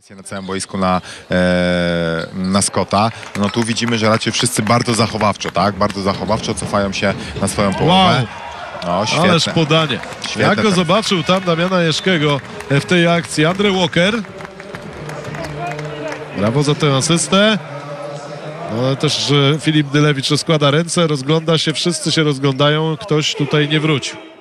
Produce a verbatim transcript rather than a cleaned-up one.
Na całym boisku na, e, na Scotta. No tu widzimy, że raczej wszyscy bardzo zachowawczo, tak? Bardzo zachowawczo cofają się na swoją połowę. Wow. No, świetne. Ależ podanie. Świetne Jak go ten... zobaczył tam Damiana Jeszkiego w tej akcji. Andre Walker. Brawo za tę asystę. No, ale też Filip Dylewicz rozkłada ręce, rozgląda się, wszyscy się rozglądają. Ktoś tutaj nie wrócił.